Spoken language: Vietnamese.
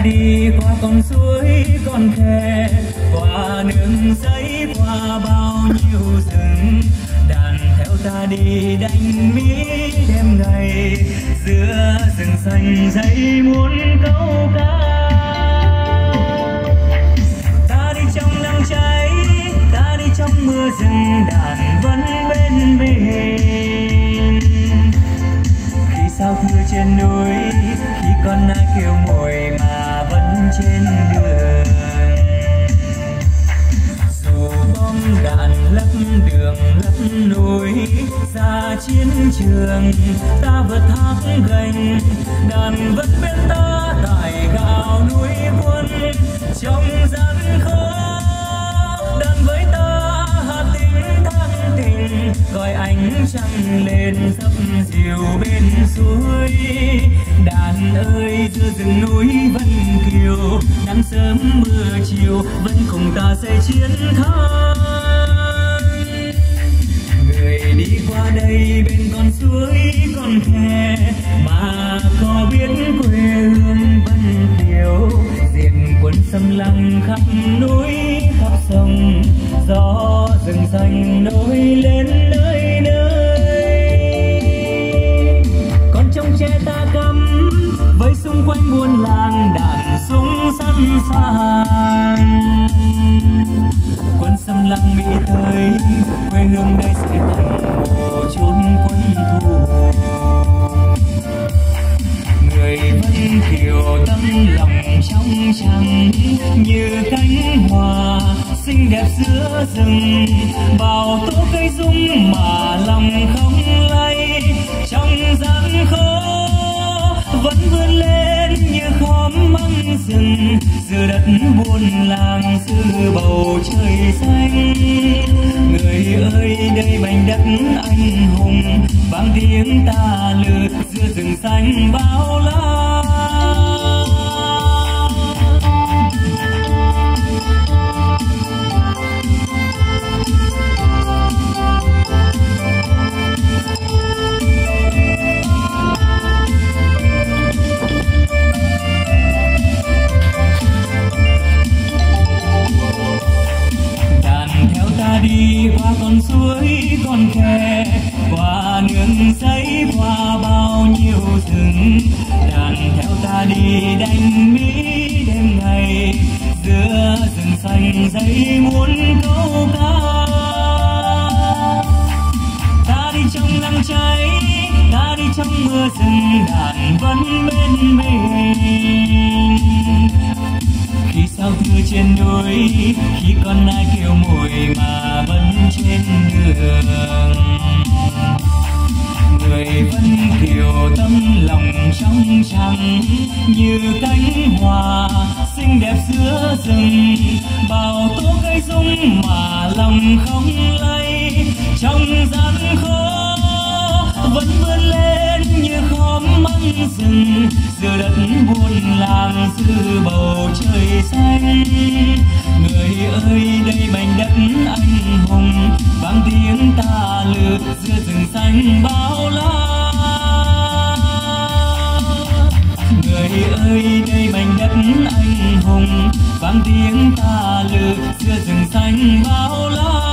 đi qua con suối con khe, qua nương giấy, qua bao nhiêu rừng. Đàn theo ta đi đánh mỹ đêm ngày, giữa rừng xanh dãy muôn câu ca. Ta đi trong nắng cháy, ta đi trong mưa rừng, đàn vẫn bên mình. Khi sao thưa trên núi, khi con nai kêu mồi mà vẫn trên đường. Dù bom đạn lấp đường lấp núi, ra chiến trường ta vượt thác gành, đàn vẫn bên ta tại gạo núi quân. Trong gian khó đàn với ta hát tiếng thăng tình, gọi ánh trăng lên dập dìu bên suối. Đàn ơi giữa rừng núi Vân Kiều, nắng sớm mưa chiều vẫn cùng ta sẽ chiến thắng. Người đi qua đây bên con suối con khe, mà có biết quê hương Vân Kiều. Diện quân xâm lăng khắp núi khắp sông, gió rừng xanh nổi lên nơi nơi. Còn trong tre ta cắm với xung quanh buôn làng, đạn súng sẵn sàng. Quân xâm lăng Mỹ tới, quê hương đây sẽ thành mồ chốn quân thù. Người Vân Kiều tâm lòng trong trắng, như cánh hoa xinh đẹp giữa rừng. Bao tố cây rung mà lòng không lay, trong gian khó vẫn vươn lên như khóm măng rừng. Giữa đất buôn làng giữa bầu trời xanh, người ơi đây mảnh đất anh hùng, vang tiếng ta lự giữa rừng xanh bao la. Đi qua con suối con khe, qua nương giấy, qua bao nhiêu rừng. Đàn theo ta đi đánh mỹ đêm ngày, giữa rừng xanh dãy muôn câu ca. Ta đi trong nắng cháy, ta đi trong mưa rừng, đàn vẫn bên mình. Khi sao thưa trên núi, khi con nai kêu mồi mà vẫn trên đường. Người Vân Kiều tâm lòng trong trắng, như cánh hoa xinh đẹp giữa rừng. Bao tố cây rung mà lòng không lay, trong gian khó vẫn vươn lên như khóm măng rừng. Giữa đất buôn làng giữa bầu trời xanh, người ơi đây mảnh đất anh hùng, vang tiếng ta lự giữa rừng xanh bao la. Người ơi đây mảnh đất anh hùng, vang tiếng ta lự giữa rừng xanh bao la.